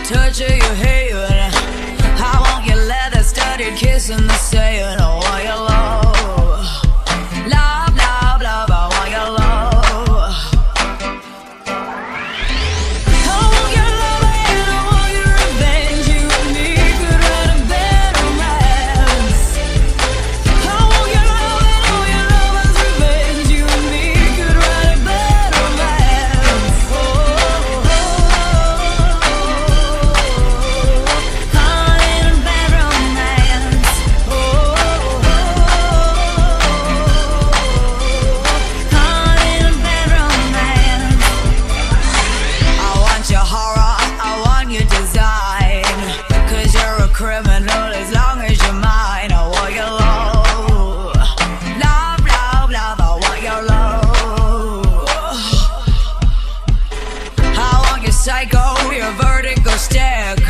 touch of your head. I want your leather studded kiss in the sand. I want your love, love, love, love. I want your love. I want your love and I want your revenge. You and me could write a bad romance. I want your love and all your lover's revenge. You and me could write a bad romance. Oh, oh, call it a bad romance. Oh, call it a bad romance. I want your horror, I want your design, 'cause you're a criminal as long as you're mine. I want your love, love, love, love. I want your love. I want your psycho, your vertigo stare,